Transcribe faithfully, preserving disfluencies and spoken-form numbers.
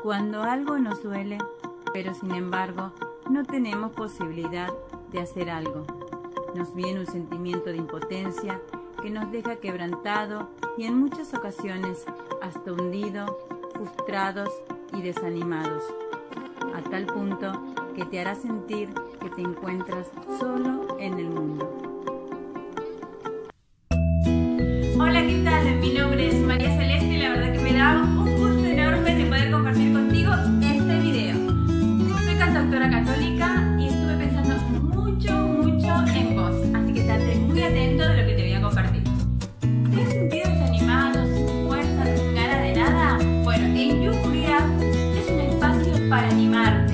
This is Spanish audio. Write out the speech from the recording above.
Cuando algo nos duele, pero sin embargo no tenemos posibilidad de hacer algo, nos viene un sentimiento de impotencia que nos deja quebrantado y en muchas ocasiones hasta hundido, frustrados y desanimados, a tal punto que te hará sentir que te encuentras solo en el mundo. Hola, ¿qué tal? Mi nombre es María Celeste y la verdad que me da un gusto enorme de poder compartir contigo este video. Soy cantautora católica y estuve pensando mucho, mucho en vos, así que estate muy atento de lo que te voy a compartir. ¿Te has sentido desanimado, sin fuerza, sin ganas de nada? Bueno, en YouFreeUp es un espacio para animarte,